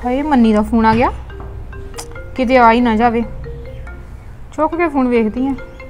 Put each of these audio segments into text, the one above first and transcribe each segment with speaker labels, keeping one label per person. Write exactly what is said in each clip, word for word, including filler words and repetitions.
Speaker 1: ਹਾਏ ਮੰਨੀ ਦਾ ਫੋਨ ਆ ਗਿਆ, ਕਿਤੇ ਆ ਹੀ ਨਾ ਜਾਵੇ। ਚੁੱਕ ਕੇ ਫੋਨ ਵੇਖਦੀ ਆ।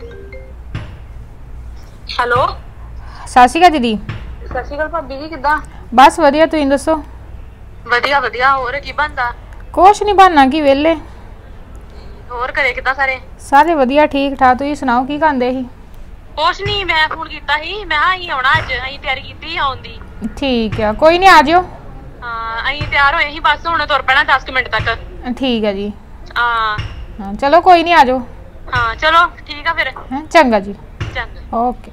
Speaker 2: ਹੈਲੋ,
Speaker 1: ਸਤਿ ਸ਼੍ਰੀ ਅਕਾਲ ਦੀਦੀ।
Speaker 2: ਸਤਿ ਸ਼੍ਰੀ ਅਕਾਲ ਭਾਬੀ ਜੀ, ਕਿੱਦਾਂ?
Speaker 1: ਬਸ ਵਧੀਆ, ਤੁਸੀਂ ਦੱਸੋ?
Speaker 2: ਵਧੀਆ ਵਧੀਆ। ਹੋਰ ਕੀ ਬਣਦਾ?
Speaker 1: ਕੁਛ ਨਹੀਂ ਬਣਨਾ, ਕੀ ਵਿਹਲੇ।
Speaker 2: ਹੋਰ ਘਰੇ ਕਿੱਦਾਂ ਸਾਰੇ?
Speaker 1: ਸਾਰੇ ਵਧੀਆ ਠੀਕ ਠਾਕ। ਤੁਸੀਂ ਸੁਣਾਓ ਕੀ ਕਰਦੇ ਸੀ?
Speaker 2: ਕੁਛ ਨਹੀਂ, ਮੈਂ ਫੋਨ ਕੀਤਾ ਸੀ, ਮੈਂ ਕਿਹਾ ਅਸੀਂ ਆਉਣਾ ਅੱਜ, ਅਸੀਂ ਤਿਆਰੀ ਕੀਤੀ ਆਉਣ ਦੀ।
Speaker 1: ਠੀਕ ਆ, ਕੋਈ ਨਹੀਂ ਆ ਜਿਓ।
Speaker 2: ਹਾਂ ਅਸੀਂ ਤਿਆਰ ਹੋਏ ਸੀ, ਬਸ ਹੁਣ ਤੁਰ ਪੈਣਾ ਦਸ ਮਿੰਟ ਤੱਕ।
Speaker 1: ਠੀਕ ਆ ਜੀ।
Speaker 2: ਹਾਂ
Speaker 1: ਹਾਂ ਚਲੋ ਕੋਈ ਨਹੀਂ, ਆ ਜਾਓ।
Speaker 2: ਹਾਂ ਚਲੋ ਠੀਕ ਆ ਫਿਰ।
Speaker 1: ਹੈਂ ਚੰਗਾ ਜੀ।
Speaker 2: ਚੰਗਾ
Speaker 1: ਓਕੇ।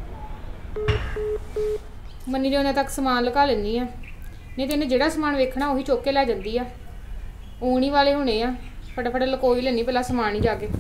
Speaker 1: ਮੰਨੀ ਦੇ ਉਹਨਾਂ ਤੱਕ ਸਮਾਨ ਲਗਾ ਲੈਂਦੀ ਆ, ਨਹੀਂ ਤੇ ਇਹਨੇ ਜਿਹੜਾ ਸਮਾਨ ਵੇਖਣਾ ਉਹੀ ਚੁੱਕ ਕੇ ਲੈ ਜਾਂਦੀ ਆ। ਆਉਣ ਹੀ ਵਾਲੇ ਹੋਣੇ ਆ, ਫਟਾਫਟ ਲਕੋਈ ਲੈਣੀ ਪਹਿਲਾਂ ਸਮਾਨ ਹੀ ਜਾ ਕੇ।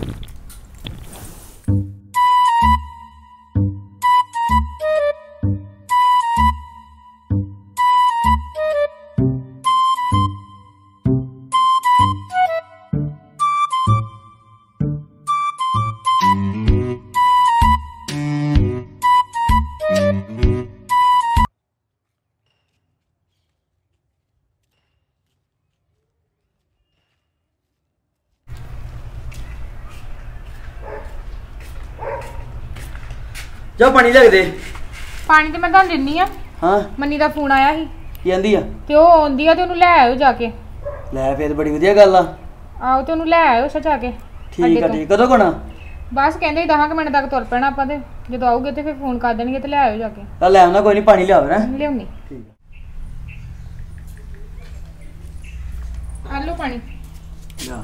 Speaker 3: ਜਾ ਪਾਣੀ ਲਿਆ ਦੇ।
Speaker 1: ਪਾਣੀ ਤੇ ਮੈਂ ਤੁਹਾਨੂੰ ਦਿੰਨੀ ਆ।
Speaker 3: ਹਾਂ
Speaker 1: ਮੰਨੀ ਦਾ ਫੋਨ ਆਇਆ ਸੀ,
Speaker 3: ਕੀ ਕਹਿੰਦੀ ਆ?
Speaker 1: ਤੇ ਉਹ ਆਉਂਦੀ ਆ ਤੇ ਉਹਨੂੰ ਲੈ ਆਇਓ ਜਾ ਕੇ।
Speaker 3: ਲੈ ਫੇਰ ਬੜੀ ਵਧੀਆ ਗੱਲ ਆ।
Speaker 1: ਆਓ ਤੇ ਉਹਨੂੰ ਲੈ ਆਇਓ ਸੱਚਾ ਕੇ।
Speaker 3: ਠੀਕ ਆ ਠੀਕ। ਕਦੋਂ ਕੋਣਾ?
Speaker 1: ਬਸ ਕਹਿੰਦੇ ਦਸ ਮਿੰਟ ਤੱਕ ਤੁਰ ਪੈਣਾ ਆਪਾਂ, ਤੇ ਜਦੋਂ ਆਉਗੇ ਤੇ ਫਿਰ ਫੋਨ ਕਰ ਦੇਣਗੇ ਤੇ ਲੈ ਆਇਓ ਜਾ ਕੇ।
Speaker 3: ਤਾਂ ਲੈ ਆਉਣਾ, ਕੋਈ ਨਹੀਂ ਪਾਣੀ ਲਿਆਵੇ ਨਾ।
Speaker 1: ਲਿਆਉਣੀ।
Speaker 3: ਠੀਕ
Speaker 1: ਆ। ਆ ਲਓ ਪਾਣੀ।
Speaker 3: ਜਾ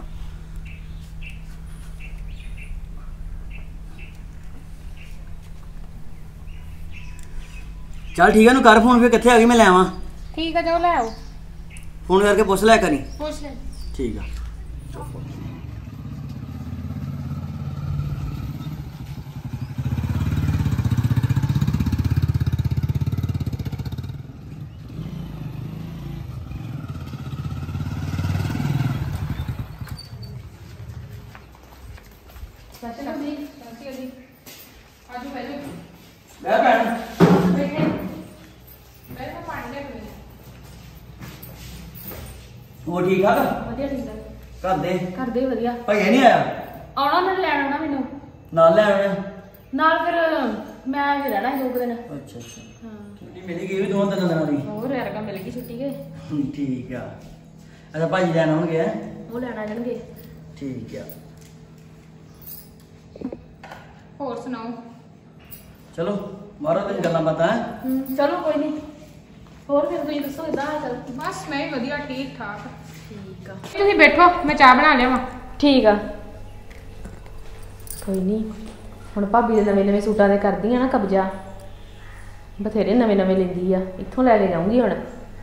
Speaker 3: ਚੱਲ ਠੀਕ ਆ, ਨੂੰ ਕਰ ਫੋਨ, ਫਿਰ ਕਿੱਥੇ ਆ ਗਈ ਮੈਂ ਲੈ ਆਵਾਂ।
Speaker 1: ਠੀਕ ਆ, ਜਾਓ ਲੈ ਆਓ।
Speaker 3: ਫੋਨ ਕਰਕੇ ਪੁੱਛ ਲਿਆ ਕਰੀ।
Speaker 1: ਪੁੱਛ ਲੈ।
Speaker 3: ਠੀਕ ਆ। ਲੈ ਭੈਣ ਉਹ ਠੀਕ ਠਾਕ?
Speaker 4: ਵਧੀਆ ਠੀਕ ਹੈ।
Speaker 3: ਘਰ ਦੇ
Speaker 4: ਘਰ ਦੇ ਵਧੀਆ।
Speaker 3: ਭਾਈ ਨਹੀਂ ਆਇਆ?
Speaker 4: ਆਉਣਾ ਨਾਲ ਲੈਣ ਆਉਣਾ ਮੈਨੂੰ
Speaker 3: ਨਾਲ ਲੈ ਆਉਣਾ
Speaker 4: ਨਾਲ, ਫਿਰ ਮੈਂ ਫਿਰ ਰਹਿਣਾ ਦੋ ਕੁ ਦਿਨ।
Speaker 3: ਅੱਛਾ ਅੱਛਾ।
Speaker 4: ਹਾਂ
Speaker 3: ਛੁੱਟੀ ਮਿਲ ਗਈ ਵੀ ਦੋਵਾਂ ਤਿੰਨ ਦਿਨਾਂ ਦੀ?
Speaker 4: ਹੋਰ ਐਰਗਾ ਮਿਲ ਗਈ ਛੁੱਟੀ ਕੇ।
Speaker 3: ਠੀਕ ਆ। ਅੱਛਾ ਭਾਜੀ ਲੈਣ ਆਉਣਗੇ?
Speaker 4: ਉਹ ਲੈਣ ਆ ਜਾਣਗੇ।
Speaker 3: ਠੀਕ ਆ।
Speaker 1: ਹੋਰ ਸੁਣਾਓ?
Speaker 3: ਚਲੋ ਮਾਰੋ ਤੇ ਗੱਲਾਂ ਬਾਤਾਂ।
Speaker 4: ਚਲੋ ਕੋਈ ਨਹੀਂ। ਹੋਰ ਫਿਰ ਤੁਸੀਂ ਦੱਸੋ ਕਿੱਦਾਂ ਹਾਲ ਚਾਲ?
Speaker 1: ਬਸ ਮੈਂ ਵੀ ਵਧੀਆ ਠੀਕ ਠਾਕ।
Speaker 4: ਠੀਕ ਆ।
Speaker 1: ਤੁਸੀਂ ਬੈਠੋ, ਮੈਂ ਚਾਹ ਬਣਾ ਲਿਆਵਾਂ।
Speaker 4: ਠੀਕ ਆ। ਕੋਈ ਨਹੀਂ, ਹੁਣ ਭਾਬੀ ਦੇ ਨਵੇਂ ਨਵੇਂ ਸੂਟਾਂ ਦੇ ਕਰਦੀ ਆ ਨਾ ਕਬਜ਼ਾ, ਬਥੇਰੇ ਨਵੇਂ ਨਵੇਂ ਲੈਂਦੀ ਆ, ਇੱਥੋਂ ਲੈ ਕੇ ਜਾਊਂਗੀ ਹੁਣ।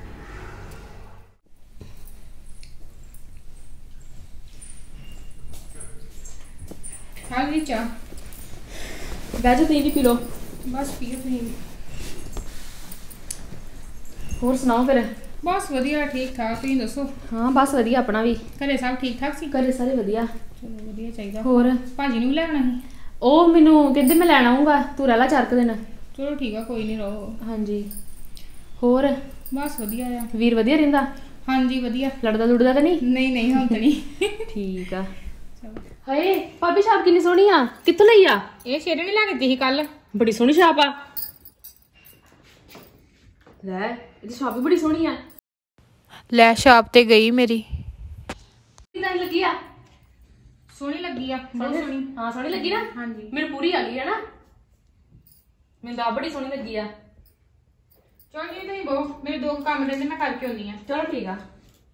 Speaker 1: ਹਾਂ ਜੀ ਚਾਹ।
Speaker 4: ਬਹਿ ਜਾ, ਤੁਸੀਂ ਵੀ ਪੀ ਲਓ।
Speaker 1: ਬਸ ਪੀਓ ਤੁਸੀਂ।
Speaker 4: ਹੋਰ ਸੁਣਾਓ ਫਿਰ?
Speaker 1: ਬਸ ਵਧੀਆ ਠੀਕ ਠਾਕ, ਤੁਸੀਂ ਦੱਸੋ?
Speaker 4: ਹਾਂ ਬਸ ਵਧੀਆ, ਆਪਣਾ ਵੀ।
Speaker 1: ਘਰੇ ਸਭ ਠੀਕ ਠਾਕ ਸੀ?
Speaker 4: ਘਰੇ ਸਾਰੇ ਵਧੀਆ।
Speaker 1: ਚਲੋ ਵਧੀਆ ਚਾਹੀਦਾ।
Speaker 4: ਹੋਰ
Speaker 1: ਭਾਜੀ ਨੂੰ ਲੈਣਾ ਸੀ?
Speaker 4: ਉਹ ਮੈਨੂੰ ਕਹਿੰਦੇ ਮੈਂ ਲੈਣ ਆਊਂਗਾ, ਤੂੰ ਰਹਿ ਲਾ ਚਾਰ ਕੁ ਦਿਨ।
Speaker 1: ਚਲੋ ਠੀਕ ਆ, ਕੋਈ ਨਹੀਂ ਰਹੋ।
Speaker 4: ਹਾਂਜੀ। ਹੋਰ
Speaker 1: ਬਸ ਵਧੀਆ ਆ।
Speaker 4: ਵੀਰ ਵਧੀਆ ਰਹਿੰਦਾ?
Speaker 1: ਹਾਂਜੀ ਵਧੀਆ।
Speaker 4: ਲੜਦਾ ਲੁੜਦਾ ਤਾਂ ਨਹੀਂ?
Speaker 1: ਨਹੀਂ ਨਹੀਂ ਹੁਣ ਤਾਂ ਨਹੀਂ।
Speaker 4: ਠੀਕ ਆ। ਹਾਏ ਭਾਬੀ, ਛਾਪ ਕਿੰਨੀ ਸੋਹਣੀ ਆ, ਕਿੱਥੋਂ ਲਈ ਆ?
Speaker 1: ਇਹ ਸ਼ੇਰਣੀ ਲੈ ਕੇ ਦਿੱਤੀ ਸੀ ਕੱਲ।
Speaker 4: ਬੜੀ ਸੋਹਣੀ ਛਾਪ ਆ। ਲੈ ਇਹਦੀ ਛਾਪ ਵੀ ਬੜੀ ਸੋਹਣੀ ਆ।
Speaker 1: ਲੈ ਛਾਪ ਤੇ ਗਈ ਮੇਰੀ।
Speaker 4: ਕਿੰਨੀ ਲੱਗੀ ਆ?
Speaker 1: ਸੋਹਣੀ ਲੱਗੀ ਆ, ਬਹੁਤ ਸੋਹਣੀ।
Speaker 4: ਹਾਂ ਸੋਹਣੀ ਲੱਗੀ ਨਾ?
Speaker 1: ਹਾਂਜੀ।
Speaker 4: ਮੈਨੂੰ ਪੂਰੀ ਆ ਗਈ ਹੈ ਨਾ, ਮੈਨੂੰ ਤਾਂ ਬੜੀ ਸੋਹਣੀ ਲੱਗੀ ਆ।
Speaker 1: ਚਲ ਜੀ ਤੁਸੀਂ ਬਹੁ, ਮੇਰੇ ਦੋ ਕੰਮ ਰਹਿੰਦੇ, ਮੈਂ ਕਰਕੇ ਆਉਂਦੀ ਆ।
Speaker 4: ਚਲੋ ਠੀਕ ਆ।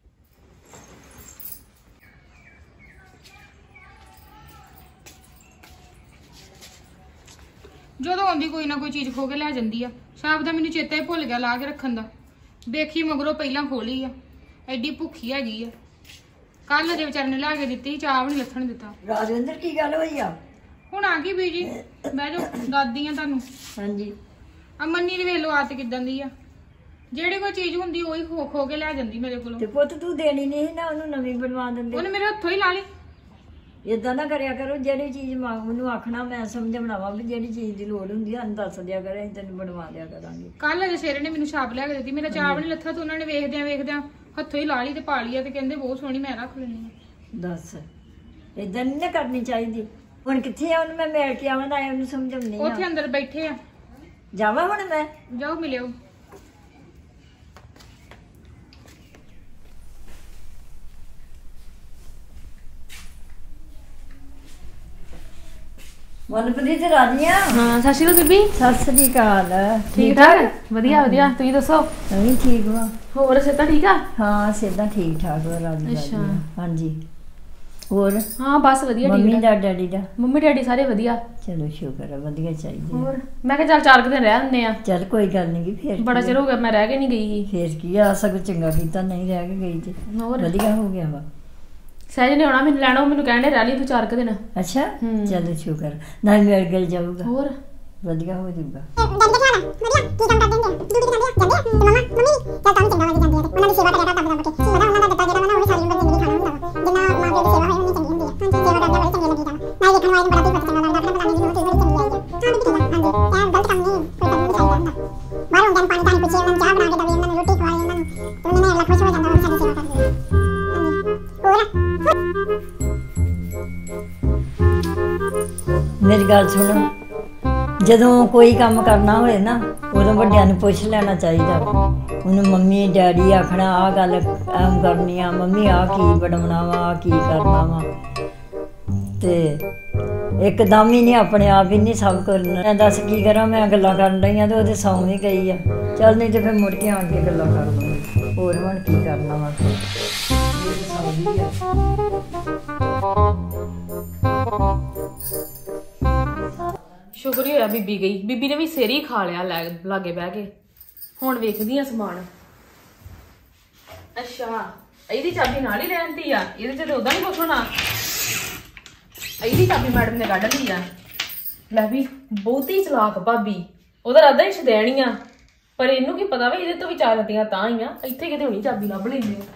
Speaker 1: ਜਦੋਂ ਆਉਂਦੀ ਕੋਈ ਨਾ ਕੋਈ ਚੀਜ਼ ਖੋ ਕੇ ਲੈ ਜਾਂਦੀ ਆ। ਛਾਪ ਦਾ ਮੈਨੂੰ ਚੇਤਾ ਹੀ ਭੁੱਲ ਗਿਆ ਲਾ ਕੇ ਰੱਖਣ ਦਾ। ਦੇਖੀ ਮਗਰੋਂ ਪਹਿਲਾਂ ਖੋਲੀ ਆ, ਐਡੀ ਭੁੱਖੀ ਹੈਗੀ ਆ। ਕੱਲ ਦੇ ਵਿਚਾਰੇ ਨੇ ਲਾ ਕੇ ਦਿੱਤੀ, ਚਾਹ ਵੀ ਨਹੀਂ ਲੱਥਣ ਦਿੱਤਾ।
Speaker 5: ਰਾਜਵਿੰਦਰ ਕੀ ਗੱਲ ਹੋਈ ਆ?
Speaker 1: ਹੁਣ ਆ ਗਈ ਬੀਜੀ, ਬਹਿ ਜਾਓ, ਦੱਸਦੀ ਆ ਤੁਹਾਨੂੰ।
Speaker 5: ਹਾਂਜੀ।
Speaker 1: ਆ ਮੰਨੀ ਦੀ ਵੇਖ ਲਓ ਆਦਤ ਕਿੱਦਾਂ ਦੀ ਆ, ਜਿਹੜੀ ਕੋਈ ਚੀਜ਼ ਹੁੰਦੀ ਉਹੀ ਖੋ ਖੋ ਕੇ ਲੈ ਜਾਂਦੀ ਮੇਰੇ ਕੋਲੋਂ।
Speaker 5: ਤੇ ਪੁੱਤ ਤੂੰ ਦੇਣੀ ਨਹੀਂ ਨਾ, ਉਹਨੂੰ ਨਵੀਂ ਬਣਵਾ ਦਿੰਦੇ।
Speaker 1: ਉਹਨੇ ਮੇਰੇ ਹੱਥੋਂ ਹੀ ਲਾ ਲਈ।
Speaker 5: ਇਦਾਂ ਨਾ ਕਰਿਆ ਕਰੋ, ਜਿਹੜੀ ਚੀਜ਼ ਮੰਗ ਮੈਨੂੰ ਆਖਣਾ, ਮੈਂ ਸਮਝਾਉਣਾ ਵੀ ਜਿਹੜੀ ਚੀਜ਼ ਦੀ ਲੋੜ ਹੁੰਦੀ ਆ ਦੱਸ ਦਿਆ ਕਰੇ, ਅਸੀਂ ਤੈਨੂੰ ਬਣਵਾ ਦਿਆ ਕਰਾਂਗੇ।
Speaker 1: ਕੱਲ ਅਜੇ ਸ਼ੇਰੇ ਨੇ ਮੈਨੂੰ ਛਾਪ ਲਿਆ ਕੇ ਦਿੱਤੀ, ਮੇਰਾ ਚਾਹ ਵੀ ਨਹੀਂ ਲੱਥਾ, ਤੇ ਉਹਨਾਂ ਨੇ ਵੇਖਦਿਆਂ ਵੇਖਦਿਆਂ ਹੱਥੋਂ ਹੀ ਲਾ ਲਈ ਤੇ ਪਾ ਲਈ ਆ ਤੇ ਕਹਿੰਦੇ ਬਹੁਤ ਸੋਹਣੀ ਮੈਂ ਰੱਖ ਲੈਣੀ ਆ।
Speaker 5: ਦੱਸ ਇਦਾਂ ਨਹੀਂ ਨਾ ਕਰਨੀ ਚਾਹੀਦੀ। ਹੁਣ ਕਿੱਥੇ ਆ ਉਹਨੂੰ ਮੈਂ ਮਿਲ ਕੇ ਆਵਾਂ ਤਾਂ ਉਹਨੂੰ ਸਮਝਾਉਣੀ
Speaker 1: ਉੱਥੇ
Speaker 5: ਆ।
Speaker 1: ਅੰਦਰ ਬੈਠੇ ਆ,
Speaker 5: ਜਾਵਾਂ ਹੁਣ ਮੈਂ?
Speaker 1: ਜਾਓ ਮਿਲਿਓ।
Speaker 5: ਮਨਪ੍ਰੀਤ ਰਾਜੀਆਂ।
Speaker 4: ਹਾਂ ਸਤਿ ਸ਼੍ਰੀ ਅਕਾਲ ਬੀਬੀ।
Speaker 5: ਸਤਿ ਸ੍ਰੀ ਅਕਾਲ।
Speaker 4: ਠੀਕ ਠਾਕ? ਵਧੀਆ ਵਧੀਆ, ਤੁਸੀਂ ਦੱਸੋ?
Speaker 5: ਮੈਂ ਵੀ ਠੀਕ ਵਾ।
Speaker 4: ਹੋਰ ਸਿਹਤਾਂ ਠੀਕ ਆ?
Speaker 5: ਹਾਂ ਸਿਹਤਾਂ ਠੀਕ ਠਾਕ ਵਾ ਰਾਜੀ।
Speaker 4: ਅੱਛਾ।
Speaker 5: ਹਾਂਜੀ ਹੋਰ?
Speaker 4: ਹਾਂ ਬਸ ਵਧੀਆ
Speaker 5: ਮੰਮੀ
Speaker 4: ਠੀਕ
Speaker 5: ਦਾ ਡੈਡੀ ਦਾ?
Speaker 4: ਮੰਮੀ ਡੈਡੀ ਸਾਰੇ ਵਧੀਆ।
Speaker 5: ਚਲੋ ਸ਼ੁਕਰ ਹੈ, ਵਧੀਆ ਚਾਹੀਦੀ।
Speaker 4: ਹੋਰ ਮੈਂ ਕਿਹਾ ਚੱਲ ਚਾਰ ਕੁ ਦਿਨ ਰਹਿ ਹੁੰਦੇ ਆ।
Speaker 5: ਚੱਲ ਕੋਈ ਗੱਲ ਨਹੀਂ, ਫੇਰ
Speaker 4: ਬੜਾ ਚਿਰ ਹੋ ਗਿਆ ਮੈਂ ਰਹਿ ਕੇ ਨਹੀਂ ਗਈ।
Speaker 5: ਫੇਰ ਕੀ ਆ, ਸਗੋਂ ਚੰਗਾ ਕੀਤਾ ਨਹੀਂ ਰਹਿ ਕੇ ਗਈ ਤੇ
Speaker 4: ਹੋਰ
Speaker 5: ਵਧੀਆ ਹੋ ਗਿਆ ਵਾ।
Speaker 4: ਸਹਿਜ ਨੇ ਆਉਣਾ ਮੈਨੂੰ ਲੈਣਾ, ਉਹ ਮੈਨੂੰ ਕਹਿਣ ਦੇ ਰਹਿ ਲਈ ਤੂੰ ਚਾਰ ਕੁ ਦਿਨ।
Speaker 5: ਅੱਛਾ
Speaker 4: ਹੂੰ।
Speaker 5: ਚਲੋ ਸ਼ੁਕਰ, ਨਾਲ ਮਿਲ ਗਿਲ ਜਾਊਗਾ।
Speaker 4: ਹੋਰ
Speaker 5: ਵਧੀਆ ਹੋ ਜਾਊਗਾ। ਮੇਰੀ ਗੱਲ ਸੁਣੋ, ਜਦੋਂ ਕੋਈ ਕੰਮ ਕਰਨਾ ਹੋਏ ਨਾ ਉਦੋਂ ਵੱਡਿਆਂ ਨੂੰ ਪੁੱਛ ਲੈਣਾ ਚਾਹੀਦਾ। ਉਹਨੂੰ ਮੰਮੀ ਡੈਡੀ ਆਖਣਾ ਆਹ ਗੱਲ ਐਮ ਕਰਨੀ ਆ, ਮੰਮੀ ਆਹ ਕੀ ਬਣਾਉਣਾ ਵਾ, ਆਹ ਕੀ ਕਰਨਾ ਵਾ। ਤੇ ਇੱਕਦਮ ਹੀ ਨਹੀਂ, ਆਪਣੇ ਆਪ ਹੀ ਨਹੀਂ ਸਭ ਕਰਨਾ। ਮੈਂ ਦੱਸ ਕੀ ਕਰਾਂ, ਮੈਂ ਗੱਲਾਂ ਕਰਨ ਰਹੀ ਹਾਂ ਤੇ ਉਹਦੇ ਸੌਂ ਵੀ ਗਈ ਆ। ਚੱਲ ਨਹੀਂ ਤੇ ਫਿਰ ਮੁੜ ਕੇ ਆਣ ਕੇ ਗੱਲਾਂ ਕਰ ਲਵਾਂਗੇ। ਹੋਰ ਹੁਣ ਕੀ ਕਰਨਾ ਵਾ।
Speaker 4: ਸ਼ੁਕਰ ਹੀ ਹੋਇਆ ਬੀਬੀ ਗਈ। ਬੀਬੀ ਨੇ ਵੀ ਸਿਰ ਹੀ ਖਾ ਲਿਆ ਲਾਗੇ ਬਹਿ ਕੇ। ਹੁਣ ਵੇਖਦੀ ਆ ਸਮਾਨ। ਅੱਛਾ ਇਹਦੀ ਚਾਬੀ ਨਾਲ ਹੀ ਰਹਿੰਦੀ ਆ, ਇਹਦੇ ਚ ਉਦਾਂ ਨਹੀਂ ਕੁਛ ਹੋਣਾ। ਇਹਦੀ ਚਾਬੀ ਮੈਡਮ ਨੇ ਕੱਢ ਲਈ ਆ। ਲੈ ਵੀ ਬਹੁਤੀ ਚਲਾਕ ਭਾਬੀ, ਉਹਦਾ ਰਾਦਾ ਹੀ ਛਦੈਣੀ ਆ, ਪਰ ਇਹਨੂੰ ਕੀ ਪਤਾ ਵਾ ਇਹਦੇ ਤੋਂ ਵੀ ਚਾਰ ਰਤੀਆਂ ਤਾਂ ਹੀ ਆ। ਇੱਥੇ ਕਿਤੇ ਹੋਣੀ ਚਾਬੀ ਲੱਭ ਲੈਂਦੇ ਆ।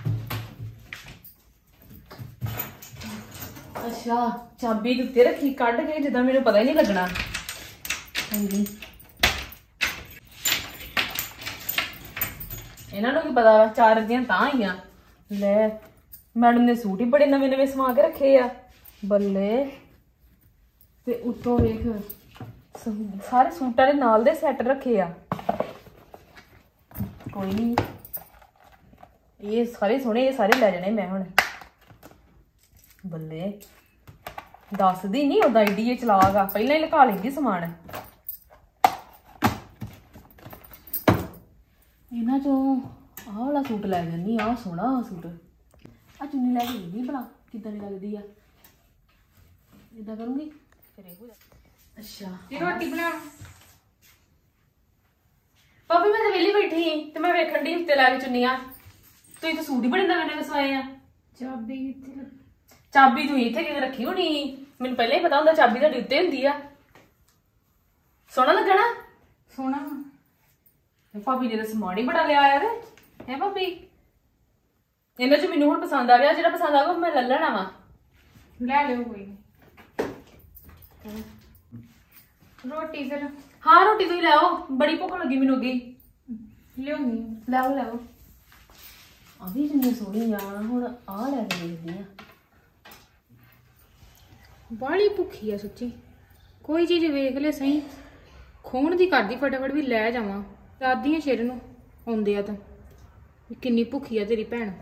Speaker 4: ਅੱਛਾ ਚਾਬੀ ਦੇ ਉੱਤੇ ਰੱਖੀ ਕੱਢ ਕੇ, ਜਿੱਦਾਂ ਮੈਨੂੰ ਪਤਾ ਹੀ ਨਹੀਂ ਲੱਗਣਾ। ਹਾਂਜੀ ਇਹਨਾਂ ਨੂੰ ਕੀ ਪਤਾ ਵਾ ਚਾਰ ਰਤੀਆਂ ਤਾਂ ਹੀ ਆ। ਲੈ ਮੈਡਮ ਨੇ ਸੂਟ ਹੀ ਬੜੇ ਨਵੇਂ ਨਵੇਂ ਸਵਾ ਕੇ ਰੱਖੇ ਆ ਬੱਲੇ। ਤੇ ਉੱਤੋਂ ਵੇਖ ਸਾਰੇ ਸੂਟਾਂ ਦੇ ਨਾਲ ਦੇ ਸੈੱਟ ਰੱਖੇ ਆ। ਕੋਈ ਨਹੀਂ, ਇਹ ਸਾਰੇ ਸੋਹਣੇ, ਇਹ ਸਾਰੇ ਲੈ ਜਾਣੇ ਮੈਂ ਹੁਣ। ਬੱਲੇ ਦੱਸਦੀ ਨਹੀਂ ਉਦਾਂ ਏਡੀ ਇਹ ਚਲਾਕ ਆ, ਪਹਿਲਾਂ ਹੀ ਲੁਕਾ ਲੈਂਦੀ ਸਮਾਨ। ਇਹਨਾਂ ਚੋਂ ਆਹ ਵਾਲਾ ਸੂਟ ਲੈ ਜਾਂਦੀ, ਆਹ ਸੋਹਣਾ ਆ ਸੂਟ। ਆ ਚੁੰਨੀ ਲੈ ਕੇ ਜਾਂਦੀ ਭਲਾ ਕਿੱਦਾਂ ਦੀ ਲੱਗਦੀ ਆ। ਏਦਾਂ ਕਰੂੰਗੀ ਫਿਰ ਇਹੋ ਜਿਹਾ। ਅੱਛਾ
Speaker 1: ਤੇ ਰੋਟੀ ਬਣਾ।
Speaker 4: ਭਾਬੀ ਮੈਂ ਤਾਂ ਵਿਹਲੀ ਬੈਠੀ ਸੀ ਤੇ ਮੈਂ ਵੇਖਣ ਦੀ ਉੱਤੇ ਲੈ ਕੇ ਚੁੰਨੀਆਂ। ਤੁਸੀਂ ਤਾਂ ਸੂਟ ਹੀ ਬੜੇ ਨਵੇਂ ਨਵੇਂ ਸਵਾਏ ਆ।
Speaker 1: ਚਾਬੀ ਕਿੱਥੇ?
Speaker 4: ਚਾਬੀ ਤੂੰ ਇੱਥੇ ਕਿਤੇ ਰੱਖੀ ਹੋਣੀ, ਮੈਨੂੰ ਪਹਿਲਾਂ ਹੀ ਪਤਾ ਹੁੰਦਾ ਚਾਬੀ ਤੁਹਾਡੇ ਉੱਤੇ ਹੁੰਦੀ ਆ। ਸੋਹਣਾ ਲੱਗਣਾ?
Speaker 1: ਸੋਹਣਾ
Speaker 4: ਭਾਬੀ ਨੇ ਤਾਂ ਸਮਾਨ ਹੀ ਬੜਾ ਲਿਆ ਯਾਰ। ਹੈ ਭਾਬੀ ਇਹਨਾਂ ਚ ਮੈਨੂੰ ਹੁਣ ਪਸੰਦ ਆ ਗਿਆ, ਜਿਹੜਾ ਪਸੰਦ ਆਗਾ ਮੈਂ ਲੈ ਲੈਣਾ ਵਾ।
Speaker 1: ਲੈ ਲਿਓ ਕੋਈ ਨੀ। ਰੋਟੀ ਫਿਰ?
Speaker 4: ਹਾਂ ਰੋਟੀ ਤੁਸੀਂ ਲੈ ਆਓ, ਬੜੀ ਭੁੱਖ ਲੱਗੀ ਮੈਨੂੰ ਅੱਗੇ।
Speaker 1: ਲਿਆਉਣੀ
Speaker 4: ਲੈ ਆਓ ਲੈ ਆਓ। ਆ ਵੀ ਜਿੰਨੀ ਸੋਹਣੀ ਆ, ਹੁਣ ਆਹ ਲੈ ਕੇ ਦੇਖਦੀ ਆ।
Speaker 1: ਬਾਹਲੀ ਭੁੱਖੀ ਆ ਸੱਚੀ। ਕੋਈ ਚੀਜ਼ ਵੇਖ ਲੈ ਸਹੀ, ਖੋਣ ਦੀ ਕਰਦੀ ਫਟਾਫਟ ਵੀ ਲੈ ਜਾਵਾਂ। ਦਾਦੀਆਂ ਸ਼ੇਰ ਨੂੰ ਆਉਂਦੇ ਆ ਤਾਂ ਕਿੰਨੀ ਭੁੱਖੀ ਆ ਤੇਰੀ ਭੈਣ।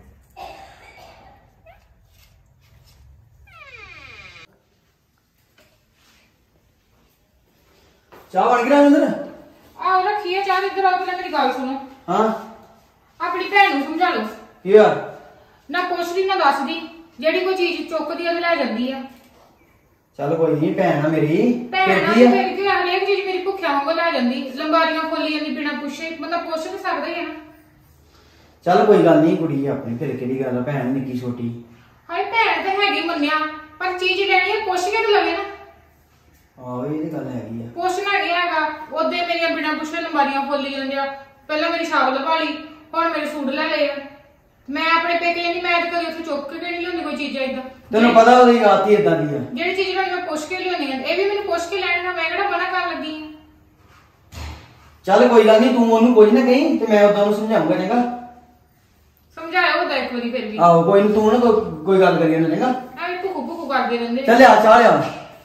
Speaker 3: ਚਾਹ ਬਣ ਗਈ ਰਾਮਿੰਦਰ?
Speaker 1: ਆਹ ਰੱਖੀ ਆ ਚਾਹ, ਇੱਧਰ ਆਓ ਪਹਿਲਾਂ ਮੇਰੀ ਗੱਲ ਸੁਣੋ।
Speaker 3: ਹਾਂ
Speaker 1: ਆਪਣੀ ਭੈਣ ਨੂੰ ਸਮਝਾ ਲਓ।
Speaker 3: ਕੀ ਆ?
Speaker 1: ਨਾ ਪੁੱਛਦੀ ਨਾ ਦੱਸਦੀ, ਜਿਹੜੀ ਕੋਈ ਚੀਜ਼ ਚੁੱਕਦੀ ਆ ਤੇ ਲੈ ਜਾਂਦੀ ਆ।
Speaker 3: ਚੱਲ ਕੋਈ ਨਹੀਂ, ਭੈਣ ਆ ਮੇਰੀ।
Speaker 1: ਭੈਣ
Speaker 3: ਫਿਰ
Speaker 1: ਆ
Speaker 3: ਕੀ ਆ?
Speaker 1: ਫਿਰ ਕੀ ਆ, ਹਰੇਕ ਚੀਜ਼ ਮੇਰੀ ਭੁੱਖਿਆ ਵਾਂਗੂ ਲੈ ਜਾਂਦੀ। ਲੰਬਾਰੀਆਂ ਖੋਲੀ ਜਾਂਦੀ ਬਿਨਾਂ ਪੁੱਛੇ, ਬੰਦਾ ਪੁੱਛ ਵੀ ਸਕਦਾ ਹੀ ਆ ਨਾ।
Speaker 3: ਚੱਲ ਕੋਈ ਗੱਲ ਨਹੀਂ, ਕੁੜੀ ਆ ਆਪਣੀ, ਫਿਰ ਕਿਹੜੀ ਗੱਲ ਆ, ਭੈਣ ਨਿੱਕੀ ਛੋਟੀ।
Speaker 1: ਹਾਏ ਭੈਣ ਤੇ ਹੈਗੀ ਮੰਨਿਆ, ਪਰ ਚੀਜ਼ ਲੈਣੀ ਹੈ ਪੁੱਛ ਕੇ ਤੇ ਲਵੇ ਨਾ।
Speaker 3: ਆਹੋ ਇਹ ਤੇ ਗੱਲ ਹੈਗੀ ਆ।
Speaker 1: ਪੁੱਛਣਾ ਨਹੀਂ ਹੈਗਾ। ਉਹਦੇ ਮੇਰੀਆਂ ਬਿਨਾਂ ਪੁੱਛੇ ਲੰਬਾਰੀਆਂ ਖੋਲੀ ਜਾਂਦੀਆਂ। ਪਹਿਲਾਂ ਮੇਰੀ ਛਾਪ ਲਵਾ ਲਈ, ਹੁਣ ਮੇਰੇ ਸੂਟ ਲੈ ਲਏ ਆ। ਮੈਂ ਆਪਣੇ ਪੇਕੇ ਜਾਂਦੀ, ਮੈਂ ਤੇ ਕਦੇ ਉੱਥੇ ਚੁੱਕ ਕੇ ਨਹੀਂ ਲਿਆਉਂਦੀ ਕੋਈ ਚੀਜ਼ਾਂ ਏਦਾਂ।
Speaker 3: ਤੈਨੂੰ ਪਤਾ ਉਹਦੀ ਆਦਤ ਹੀ ਏਦਾਂ ਦੀ ਆ।
Speaker 1: ਜਿਹੜੀ ਚੀਜ਼ ਲੈਣੀ ਮੈਂ ਪੁੱਛ ਕੇ ਲਿਆਉਣੀ ਆ, ਇਹ ਵੀ ਮੈਨੂੰ ਪੁੱਛ ਕੇ ਲੈਣੀ ਆ। ਮੈਂ ਕਿਹੜਾ ਮਨਾ ਕਰਨ ਲੱਗੀ ਆ।
Speaker 3: ਚੱਲ ਕੋਈ ਗੱਲ ਨਹੀਂ, ਤੂੰ ਉਹਨੂੰ ਕੁਝ ਨਾ ਕਹੀਂ ਤੇ ਮੈਂ ਉਦਾਂ ਨੂੰ ਸਮਝਾਉਂਗਾ। ਚੰਗਾ
Speaker 1: ਸਮਝਾ ਇੱਕ ਵਾਰੀ ਫਿਰ ਵੀ
Speaker 3: ਆਹੋ ਕੋਈ ਨਹੀਂ, ਤੂੰ ਨਾ ਕੋਈ- ਕੋਈ ਗੱਲ ਕਰੀ ਉਹਨਾਂ ਨੇ ਨਾ।
Speaker 1: ਐਵੇਂ ਭੁੱਖੂ ਭੁੱਖੂ ਕਰਦੇ ਰਹਿੰਦੇ
Speaker 3: ਚੱਲ ਆ ਚਾਹ ਲਿਆ।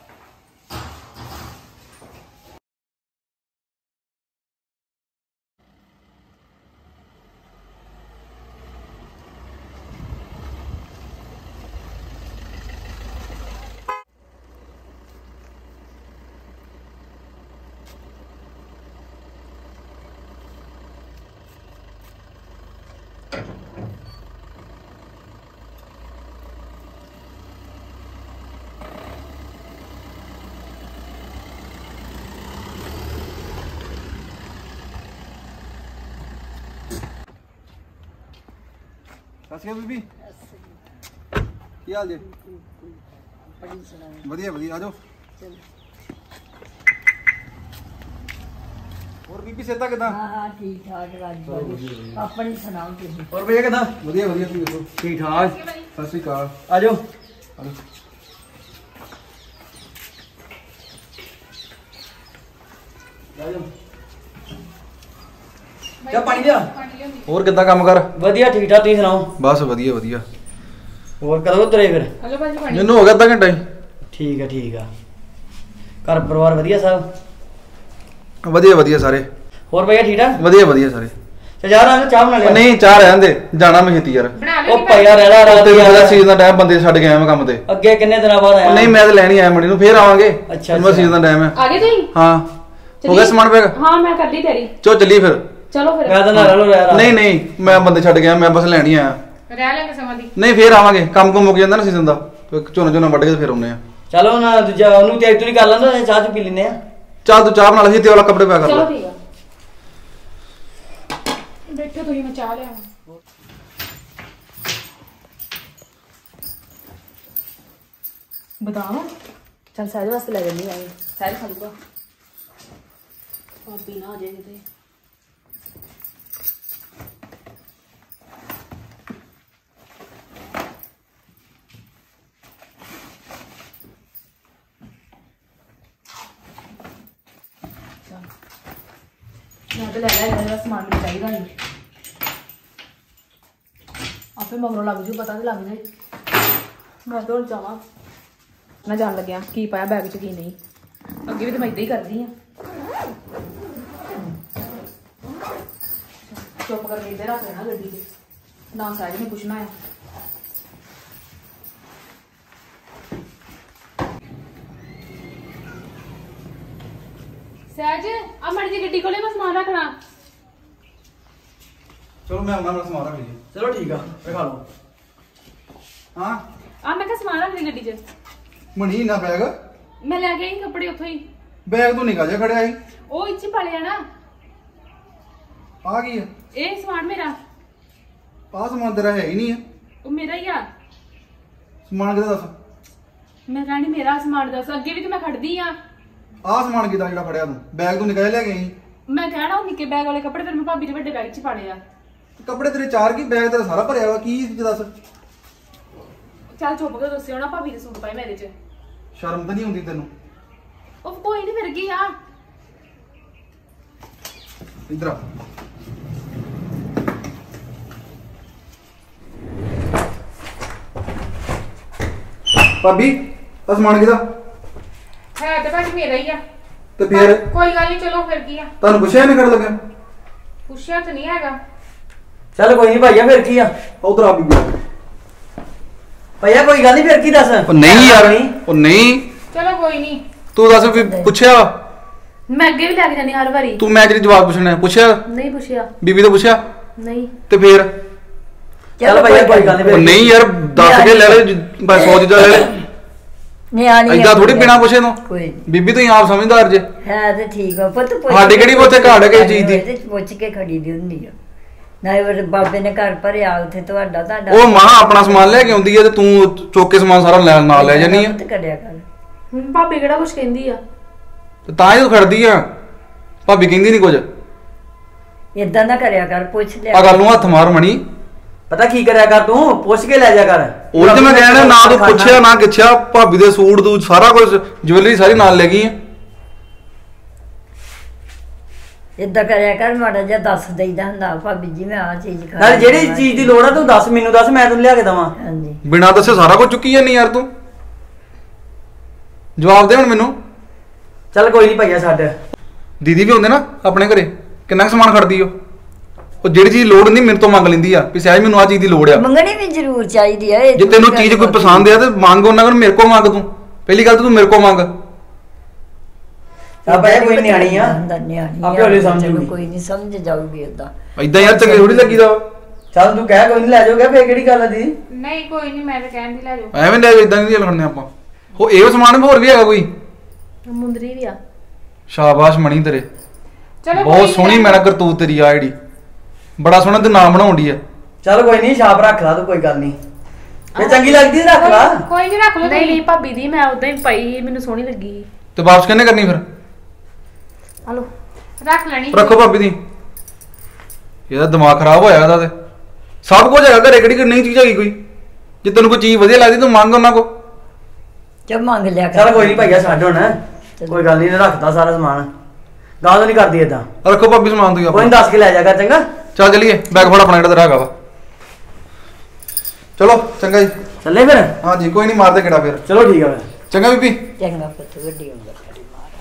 Speaker 6: ਸਸਿਆ ਬੀਬੀ ਕੀ ਹਾਲ ਜੇ? ਵਧੀਆ ਵਧੀਆ, ਆ ਜਾਓ। ਹੋਰ ਬੀਬੀ ਸੇਤਾ ਕਿਦਾਂ?
Speaker 5: ਹਾਂ ਹਾਂ ਠੀਕ ਠਾਕ ਰਾਜੀ ਆਪਣੀ ਸੁਣਾਓ ਤੁਸੀਂ?
Speaker 3: ਹੋਰ ਭਈਆ ਕਿਦਾਂ?
Speaker 6: ਵਧੀਆ ਵਧੀਆ, ਤੁਸੀਂ ਦੱਸੋ?
Speaker 3: ਠੀਕ ਠਾਕ।
Speaker 6: ਸਤਿ ਸ਼੍ਰੀ ਅਕਾਲ।
Speaker 3: ਆ ਜਾਓ।
Speaker 6: ਆ ਜਾਓ।
Speaker 3: ਆ ਜਾਓ। ਚਾਹ ਪਾਣੀ ਲਿਆ।
Speaker 6: ਹੋਰ ਕਿੱਦਾਂ ਕੰਮ ਕਰ?
Speaker 3: ਵਧੀਆ ਠੀਕ ਠਾਕ, ਤੁਸੀਂ ਸੁਣਾਓ?
Speaker 6: ਬਸ ਵਧੀਆ ਵਧੀਆ।
Speaker 3: ਹੋਰ ਕਦੋਂ ਤੁਰੇ ਫਿਰ?
Speaker 1: ਹਲੋ ਭਾਜੀ ਪਾਣੀ।
Speaker 6: ਮੈਨੂੰ ਹੋ ਗਿਆ ਅੱਧਾ ਘੰਟਾ ਹੀ।
Speaker 3: ਠੀਕ ਆ ਠੀਕ ਆ। ਘਰ ਪਰਿਵਾਰ ਵਧੀਆ ਸਭ?
Speaker 6: ਵਧੀਆ ਵਧੀਆ ਸਾਰੇ।
Speaker 3: ਹੋਰ ਭਈਆ ਠੀਕ ਠਾਕ?
Speaker 6: ਵਧੀਆ ਵਧੀਆ ਸਾਰੇ।
Speaker 3: ਚੱਲ ਯਾਰ ਆ ਚਾਹ ਬਣਾ
Speaker 6: ਉਹ
Speaker 3: ਲਿਆ।
Speaker 6: ਨਹੀਂ, ਚਾਹ ਰਹਿਣ ਦੇ, ਜਾਣਾ ਮੈਂ ਛੇਤੀ ਯਾਰ।
Speaker 1: ਬਣਾ ਲਿਓ
Speaker 3: ਉਹ ਭਈਆ ਰਹਿ ਲਾ ਰਾਤ
Speaker 6: ਤੇ
Speaker 3: ਯਾਰ।
Speaker 6: ਮੇਰਾ ਸੀਜ਼ਨ ਦਾ ਟਾਈਮ, ਬੰਦੇ ਛੱਡ ਕੇ ਆਇਆ ਮੈਂ ਕੰਮ ਤੇ।
Speaker 3: ਅੱਗੇ ਕਿੰਨੇ ਦਿਨਾਂ ਬਾਅਦ ਆਇਆ?
Speaker 6: ਉਹ ਨਹੀਂ, ਮੈਂ ਤਾਂ ਲੈਣੀ ਆਇਆ ਮੁੰਡੇ ਨੂੰ, ਫੇਰ ਆਵਾਂਗੇ।
Speaker 3: ਅੱਛਾ,
Speaker 6: ਮੈਂ
Speaker 3: ਅੱਛਾ।
Speaker 6: ਸੀਜ਼ਨ ਦਾ ਟਾਈਮ ਹੈ।
Speaker 4: ਆ ਗਏ ਤੁਸੀਂ?
Speaker 6: ਹਾਂ ਹੋ ਗਿਆ ਸਮਾਨ ਪੈਕ?
Speaker 4: ਹਾਂ ਮੈਂ ਕਰ ਲਈ ਤੇਰੀ।
Speaker 6: ਚੋ ਚੱਲੀ ਫਿਰ।
Speaker 4: ਚਲੋ ਫਿਰ।
Speaker 3: ਮੈਂ ਤਾਂ ਨਾ ਰਲੋ ਯਾਰ।
Speaker 6: ਨਹੀਂ ਨਹੀਂ, ਮੈਂ ਬੰਦੇ ਛੱਡ ਗਿਆ, ਮੈਂ ਬਸ ਲੈਣੀ ਆਇਆ।
Speaker 1: ਰਹਿ ਲੈਂਗੇ ਸਮਾਂ ਦੀ।
Speaker 6: ਨਹੀਂ ਫੇਰ ਆਵਾਂਗੇ, ਕੰਮ ਕੁਮ ਮੁੱਕ ਜਾਂਦਾ ਨਾ ਸੀਜ਼ਨ ਦਾ, ਫਿਰ ਝੋਨਾ ਝੋਨਾ ਵੱਢ ਕੇ ਫੇਰ ਆਉਨੇ ਆ।
Speaker 3: ਚਲੋ ਨਾ ਦੂਜਾ ਉਹਨੂੰ ਤਿਆਰੀ ਤੁਰੀ ਕਰ ਲੈਂਦਾ, ਚਾਹ ਚ ਪੀ ਲੈਨੇ ਆ।
Speaker 6: ਚੱਲ ਤੂੰ ਚਾਹ ਬਣਾ ਲਈ ਤੇ ਵਾਲਾ ਕੱਪੜੇ ਪਾ ਕਰ
Speaker 4: ਚਲੋ
Speaker 6: ਲੈ।
Speaker 4: ਠੀਕ ਆ।
Speaker 1: ਬੈਠੋ ਤੁਸੀਂ, ਮੈਂ ਚਾਹ ਲਿਆਵਾਂ।
Speaker 4: ਬਦਾਮ ਚੱਲ ਸਾਰੇ ਵਾਸਤੇ ਲੈ ਜਾਂਦੀ ਆ, ਸਾਰੇ ਖਾ ਲੂਗਾ। ਭਾਬੀ ਨਾ ਆ ਜਾਏ ਕਿਤੇ। ਮੈਂ ਤਾਂ ਲੈ ਲੈ ਜਿਹੜਾ ਸਮਾਨ ਮੈਨੂੰ ਚਾਹੀਦਾ ਨਹੀਂ। ਆਪੇ ਮਗਰੋਂ ਲੱਗ ਜੂ ਪਤਾ ਤੇ ਲੱਗ ਜਾਏ। ਮੈਂ ਤਾਂ ਹੁਣ ਜਾਵਾਂ, ਮੈਂ ਜਾਣ ਲੱਗਿਆ ਕੀ ਪਾਇਆ ਬੈਗ 'ਚ ਕੀ ਨਹੀਂ। ਅੱਗੇ ਵੀ ਤਾਂ ਮੈਂ ਇਦਾਂ ਹੀ ਕਰਦੀ ਆ। ਚੁੱਪ ਕਰਕੇ ਇੱਧਰ ਰੱਖ ਲੈਣਾ ਗੱਡੀ 'ਚ, ਨਾ ਸਾਹਿਲ ਨੇ ਪੁੱਛਣਾ ਆ। ਸਹਿਜ ਆ ਮੜੀ ਦੀ ਗੱਡੀ ਕੋਲੇ ਮੈਂ ਸਮਾਨ ਰੱਖਣਾ।
Speaker 6: ਚਲੋ ਮੈਂ ਆਉਣਾ, ਮੇਰਾ ਸਮਾਨ ਰੱਖ ਲਈਏ।
Speaker 3: ਚਲੋ ਠੀਕ ਆ, ਖਾ ਲਓ।
Speaker 6: ਹਾਂ
Speaker 4: ਆ ਮੈਂ ਕਿਹਾ ਸਮਾਨ ਰੱਖ ਲਈ ਗੱਡੀ 'ਚ।
Speaker 6: ਮਣੀ ਨਾ ਬੈਗ
Speaker 4: ਮੈਂ ਲੈ ਕੇ ਆਈ ਕੱਪੜੇ ਉੱਥੋਂ ਹੀ।
Speaker 6: ਬੈਗ ਤੋਂ ਨਿਕਾ ਜਾ ਖੜਿਆ ਸੀ।
Speaker 4: ਉਹ ਇੱਥੇ ਪਾ ਲਿਆ ਨਾ।
Speaker 6: ਆ ਕੀ ਆ?
Speaker 4: ਇਹ ਸਮਾਨ ਮੇਰਾ,
Speaker 6: ਆਹ ਸਮਾਨ ਤੇਰਾ ਹੈ ਹੀ ਨਹੀਂ ਆ।
Speaker 4: ਉਹ ਮੇਰਾ ਹੀ ਆ।
Speaker 6: ਸਮਾਨ ਕਿਹਦਾ ਦੱਸ?
Speaker 4: ਮੈਂ ਕਹਿਣੀ ਮੇਰਾ ਸਮਾਨ ਦੱਸ। ਅੱਗੇ ਵੀ ਤਾਂ ਮੈਂ ਖੜਦੀ ਆ।
Speaker 6: ਆਹ ਸਮਾਨ ਕਿਹਦਾ ਜਿਹੜਾ ਫੜਿਆ ਤੂੰ? ਬੈਗ ਤੋਂ ਨਿਕਾਲ ਲਿਆ ਗਈ।
Speaker 4: ਮੈਂ ਕਹਿਣਾ ਉਹ ਨਿੱਕੇ ਬੈਗ ਵਾਲੇ ਕੱਪੜੇ ਫਿਰ ਮੈਂ ਭਾਬੀ ਦੇ ਵੱਡੇ ਬੈਗ 'ਚ ਪਾ ਲਏ ਆ।
Speaker 6: ਕੱਪੜੇ ਤੇਰੇ ਚਾਰ ਕੀ, ਬੈਗ ਤੇਰਾ ਸਾਰਾ ਭਰਿਆ ਵਾ, ਕੀ ਇਹ 'ਚ ਦੱਸ?
Speaker 4: ਚੱਲ ਚੁੱਪ ਕੇ ਦੱਸਿਓ ਨਾ, ਭਾਬੀ ਦੇ ਸੂਟ ਪਾਏ ਮੇਰੇ 'ਚ।
Speaker 6: ਸ਼ਰਮ ਤਾਂ ਨਹੀਂ ਆਉਂਦੀ ਤੈਨੂੰ?
Speaker 4: ਉਹ ਕੋਈ ਨਹੀਂ ਫਿਰ ਕੀ ਆ।
Speaker 6: ਇੱਧਰ ਆ। ਭਾਬੀ ਆਹ ਸਮਾਨ ਕਿਹਦਾ?
Speaker 1: ਹੈ ਤੇ ਭਾਜੀ ਮੇਰਾ ਹੀ ਆ।
Speaker 6: ਤੇ ਫੇਰ
Speaker 1: ਕੋਈ ਗੱਲ ਨਹੀਂ, ਚਲੋ ਫਿਰ ਕੀ ਆ।
Speaker 6: ਤੁਹਾਨੂੰ ਪੁੱਛਿਆ ਨਹੀਂ ਕਰ ਲੱਗਾ?
Speaker 1: ਪੁੱਛਿਆ ਤਾਂ ਨਹੀਂ ਹੈਗਾ।
Speaker 3: ਚੱਲ ਕੋਈ ਨਹੀਂ ਭਾਈਆ, ਫਿਰ ਕੀ ਆ?
Speaker 6: ਉਧਰ ਆ ਬੀਬੀ।
Speaker 3: ਭਈਆ ਕੋਈ ਗੱਲ ਨਹੀਂ, ਫਿਰ ਕੀ ਦੱਸ?
Speaker 6: ਉਹ ਨਹੀਂ ਯਾਰ, ਉਹ ਨਹੀਂ,
Speaker 1: ਚਲੋ ਕੋਈ ਨਹੀਂ।
Speaker 6: ਤੂੰ ਦੱਸ ਵੀ ਪੁੱਛਿਆ?
Speaker 4: ਮੈਂ ਅੱਗੇ ਵੀ ਲੈ ਕੇ ਜਾਂਦੀ ਹਰ ਵਾਰੀ।
Speaker 6: ਤੂੰ ਮੈਂ ਜਿਹੜੀ ਜਵਾਬ ਪੁੱਛਣਾ ਹੈ, ਪੁੱਛਿਆ?
Speaker 4: ਨਹੀਂ ਪੁੱਛਿਆ।
Speaker 6: ਬੀਬੀ ਤੋਂ ਪੁੱਛਿਆ?
Speaker 4: ਨਹੀਂ।
Speaker 6: ਤੇ ਫੇਰ?
Speaker 3: ਚੱਲ ਭਈਆ ਕੋਈ ਗੱਲ ਨਹੀਂ।
Speaker 6: ਉਹ ਨਹੀਂ ਯਾਰ, ਦੱਸ ਕੇ ਲੈ ਲੈ, ਬਸ ਸੌ ਚੀਜ਼ਾਂ ਲੈ ਲੈ।
Speaker 5: ਨਿਆਣੀ
Speaker 6: ਏਦਾਂ ਥੋੜੀ ਬਿਨਾ ਪੁੱਛੇ ਤੋਂ।
Speaker 5: ਕੋਈ
Speaker 6: ਬੀਬੀ ਤੁਸੀਂ ਆਪ ਸਮਝਦਾਰ ਜੇ।
Speaker 5: ਹੈ ਤੇ ਠੀਕ ਆ ਪੁੱਤ। ਪੁੱਛ
Speaker 6: ਸਾਡੀ ਕਿਹੜੀ ਉੱਥੇ ਘਾਟ ਹੈ ਕਿਸੇ ਚੀਜ਼ ਦੀ?
Speaker 5: ਇਹਦੇ 'ਚ ਪੁੱਛ ਕੇ ਖੜੀ ਦੀ ਹੁੰਦੀ ਆ ਨਾ। ਇਹ ਬਾਬੇ ਨੇ ਘਰ ਭਰਿਆ ਉੱਥੇ ਤੁਹਾਡਾ ਤੁਹਾਡਾ
Speaker 6: ਉਹ ਮਾਂ ਆਪਣਾ ਸਮਾਨ ਲੈ ਕੇ ਆਉਂਦੀ ਹੈ ਤੇ ਤੂੰ ਚੁੱਕ ਕੇ ਸਮਾਨ ਸਾਰਾ ਲੈ ਨਾਲ ਲੈ ਜਾਨੀ ਆ।
Speaker 5: ਪੁੱਤ ਕਰਿਆ ਕਰ।
Speaker 4: ਹੁਣ ਭਾਬੀ ਕਿਹੜਾ ਕੁਛ ਕਹਿੰਦੀ ਆ।
Speaker 6: ਤੇ ਤਾਂ ਹੀ ਤੂੰ ਖੜਦੀ ਆ। ਭਾਬੀ ਕਹਿੰਦੀ ਨਹੀਂ ਕੁਝ।
Speaker 5: ਇਦਾਂ ਨਾ ਕਰਿਆ ਕਰ, ਪੁੱਛ ਲਿਆ
Speaker 6: ਆ ਗੱਲ ਨੂੰ ਹੱਥ ਮਾਰ ਮਣੀ।
Speaker 3: ਪਤਾ ਕੀ ਕਰਿਆ ਕਰ, ਤੂੰ ਪੁੱਛ ਕੇ ਲੈ ਜਾ ਕਰ।
Speaker 6: ਉਹ ਤੇ ਮੈਂ ਕਹਿਣਾ, ਨਾ ਤੂੰ ਪੁੱਛਿਆ ਨਾ ਕਿਛਿਆ। ਭਾਬੀ ਦੇ ਸੂਟ ਤੂੰ ਸਾਰਾ ਕੁਝ, ਜੁਐਲਰੀ ਸਾਰੀ ਨਾਲ ਲੈ ਗਈ ਆ।
Speaker 5: ਇਦਾਂ ਕਰਿਆ ਕਰ ਮਾੜਾ ਜਿਹਾ ਦੱਸ ਦੇਈਦਾ ਹੁੰਦਾ ਭਾਬੀ ਜੀ ਮੈਂ ਆ ਚੀਜ਼ ਖਾ
Speaker 3: ਨਾਲ ਜਿਹੜੀ ਚੀਜ਼ ਦੀ ਲੋੜ ਆ ਤੂੰ ਦੱਸ ਮੈਨੂੰ ਦੱਸ ਮੈਂ ਤੈਨੂੰ ਲਿਆ ਕੇ ਦਵਾਂ
Speaker 5: ਹਾਂਜੀ
Speaker 6: ਬਿਨਾਂ ਦੱਸੇ ਸਾਰਾ ਕੁਝ ਚੁੱਕੀ ਜਾਂਦੀ ਯਾਰ ਤੂੰ ਜਵਾਬ ਦੇ ਹੁਣ ਮੈਨੂੰ
Speaker 3: ਚੱਲ ਕੋਈ ਨਹੀਂ ਭਈਆ ਛੱਡ
Speaker 6: ਦੀਦੀ ਵੀ ਹੁੰਦੇ ਨਾ ਆਪਣੇ ਘਰੇ ਕਿੰਨਾ ਕੁ ਸਮਾਨ ਖੜਦੀ ਉਹ ਉਹ ਜਿਹੜੀ ਚੀਜ਼ ਲੋੜ ਹੁੰਦੀ ਮੇਰੇ ਤੋਂ ਮੰਗ ਲੈਂਦੀ ਆ ਵੀ ਸਹਿਜ ਮੈਨੂੰ ਆ ਚੀਜ਼ ਦੀ ਲੋੜ ਆ
Speaker 5: ਮੰਗਣੀ ਵੀ ਜ਼ਰੂਰ ਚਾਹੀਦੀ ਆ ਇਹ
Speaker 6: ਜੇ ਤੈਨੂੰ ਚੀਜ਼ ਕੋਈ ਪਸੰਦ ਆ ਤੇ ਮੰਗ ਉਹਨਾਂ ਕੋਲ ਮੇਰੇ ਕੋਲ ਮੰਗ ਤੂੰ ਪਹਿਲੀ ਗੱਲ ਤਾਂ ਤੂੰ ਮੇਰੇ ਕੋਲ ਮੰਗ
Speaker 3: ਆ ਭਈਆ ਕੋਈ ਨਿਆਣੀ ਆ
Speaker 5: ਨਿਆਣੀ
Speaker 3: ਆਪੇ ਹੌਲੀ ਸਮਝ
Speaker 5: ਚਲੋ
Speaker 3: ਜੂਗੀ।
Speaker 5: ਕੋਈ ਨਹੀਂ ਸਮਝ ਜਾਊਗੀ ਓਦਾਂ
Speaker 6: ਏਦਾਂ ਯਾਰ ਚੰਗੇ ਥੋੜੀ ਲੱਗੀਦਾ ਵਾ।
Speaker 3: ਚੱਲ ਤੂੰ ਕਹਿ ਕੋਈ ਨਹੀਂ ਲੈ ਜਾਓਗੇ ਫੇਰ ਕਿਹੜੀ ਗੱਲ ਆ ਦੀਦੀ
Speaker 1: ਨਹੀਂ ਕੋਈ ਨਹੀਂ ਮੈਂ ਤਾਂ ਕਹਿਣ ਦੀ ਲੈ ਜਾਓ
Speaker 6: ਐਵੇਂ ਲੈ ਇਦਾਂ ਨਹੀਂ ਲੜਨੇ ਆਪਾਂ ਉਹ ਇਹੋ ਸਮਾਨ ਹੋਰ ਵੀ ਹੈਗਾ ਕੋਈ
Speaker 4: ਮੁੰਦਰੀ ਵੀ ਆ
Speaker 6: ਸ਼ਾਬਾਸ਼ ਮਣੀ ਤੇਰੇ
Speaker 1: ਚਲੋ
Speaker 6: ਬਹੁਤ ਸੋਹਣੀ ਮੇਰਾ ਕਰਤੂਤ ਤੇਰੀ ਆ ਜਿਹੜੀ ਬੜਾ ਸੋਹਣਾ ਤੇ ਨਾਮ ਬਣਾਉਂਦੀ ਆ
Speaker 3: ਚੱਲ ਕੋਈ ਨਹੀਂ ਛਾਪ ਰੱਖ ਲਾ ਤੂੰ ਕੋਈ ਗੱਲ ਨਹੀਂ ਇਹ ਚੰਗੀ ਲੱਗਦੀ ਤਾਂ ਰੱਖ ਲਾ
Speaker 1: ਕੋਈ ਨਹੀਂ ਰੱਖ ਲਓ
Speaker 4: ਨਹੀਂ ਨਹੀਂ ਭਾਬੀ ਦੀ ਮੈਂ ਉਦਾਂ ਹੀ ਪਾਈ ਮੈਨੂੰ ਸੋਹਣੀ ਲੱਗੀ
Speaker 6: ਤੇ ਵਾਪਸ ਕਿੰਨੇ ਕਰਨੀ ਫਿਰ
Speaker 4: ਹਲੋ
Speaker 1: ਰੱਖ ਲੈਣੀ
Speaker 6: ਰੱਖੋ ਭਾਬੀ ਦੀ ਇਹਦਾ ਦਿਮਾਗ ਖਰਾਬ ਹੋਇਆ ਇਹਦਾ ਤੇ ਸਭ ਕੁਝ ਹੈਗਾ ਘਰੇ ਕਿਹੜੀ ਨਹੀਂ ਚੀਜ਼ ਹੈਗੀ ਕੋਈ ਜੇ ਤੈਨੂੰ ਕੋਈ ਚੀਜ਼ ਵਧੀਆ ਲੱਗਦੀ ਤੂੰ ਮੰਗ ਉਹਨਾਂ ਕੋ
Speaker 5: ਜਦ ਮੰਗ ਲਿਆ ਕਰ
Speaker 3: ਚੱਲ ਕੋਈ ਨਹੀਂ ਭਈਆ ਛੱਡ ਹੁਣ ਕੋਈ ਗੱਲ ਨਹੀਂ ਰੱਖਦਾ ਸਾਰਾ ਸਮਾਨ ਗਾਂ ਤੋਂ ਨਹੀਂ ਕਰਦੀ ਏਦਾਂ
Speaker 6: ਰੱਖੋ ਭਾਬੀ ਸਮਾਨ ਤੁਸੀਂ
Speaker 3: ਕੋਈ
Speaker 6: ਆਪਣਾ
Speaker 3: ਨਹੀਂ ਦੱਸ ਕੇ ਲੈ ਜਾ ਕਰ ਚੰਗਾ
Speaker 6: ਚੱਲ ਚਲੀਏ ਬੈਗ ਫੜ ਆਪਣਾ ਜਿਹੜਾ ਤੇਰਾ ਹੈਗਾ ਵਾ ਚਲੋ ਚੰਗਾ ਜੀ
Speaker 3: ਚੱਲੇ ਫਿਰ
Speaker 6: ਹਾਂ ਜੀ ਕੋਈ ਨਹੀਂ ਮਾਰਦੇ ਕਿਹੜਾ ਫਿਰ
Speaker 3: ਚਲੋ ਠੀਕ ਆ ਫਿਰ
Speaker 6: ਚੰਗਾ ਬੀਬੀ
Speaker 5: ਚੰਗਾ ਪੁੱਤ ਵੱਡੀ ਉਮਰ ਕਰੀ ਮਾਰ